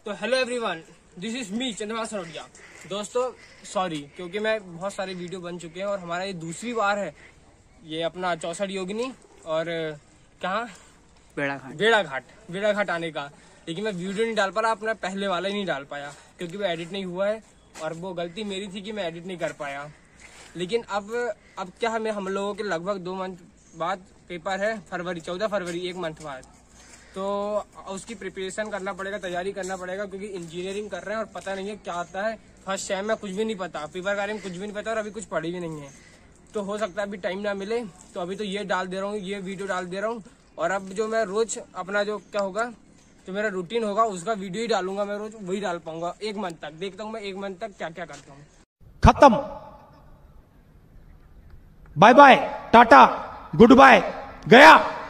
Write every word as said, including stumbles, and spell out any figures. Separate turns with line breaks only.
तो hello everyone, this is me Chandrama Sarodia. दोस्तों sorry, क्योंकि मैं बहुत सारे वीडियो बन चुके हैं और हमारा ये दूसरी बार है ये अपना चौसठ योगिनी और कहाँ
बेड़ा घाट
बेड़ा घाट बेड़ा घाट आने का। लेकिन मैं वीडियो नहीं डाल पा रहा, अपना पहले वाला ही नहीं डाल पाया क्योंकि वो एडिट नहीं हुआ है और वो गलती मेरी थी कि मैं एडिट नहीं कर पाया। लेकिन अब अब क्या हमें हम लोगों के लगभग दो मंथ बाद पेपर है, फरवरी चौदह फरवरी एक मंथ बाद, तो उसकी प्रिपरेशन करना पड़ेगा, तैयारी करना पड़ेगा क्योंकि इंजीनियरिंग कर रहे हैं और पता नहीं है क्या आता है। फर्स्ट सेम में कुछ भी नहीं पता, पेपर के बारे में कुछ भी नहीं पता और अभी कुछ पढ़ी भी नहीं है, तो हो सकता है अभी टाइम ना मिले। तो अभी तो ये डाल दे रहा हूँ, ये वीडियो डाल दे रहा हूँ और अब जो मैं रोज अपना जो क्या होगा, जो मेरा रूटीन होगा उसका वीडियो ही डालूंगा मैं रोज, वही डाल पाऊंगा एक मंथ तक। देखता हूँ मैं एक मंथ तक क्या क्या करता हूँ।
खत्म, bye bye, tata, good bye, गया।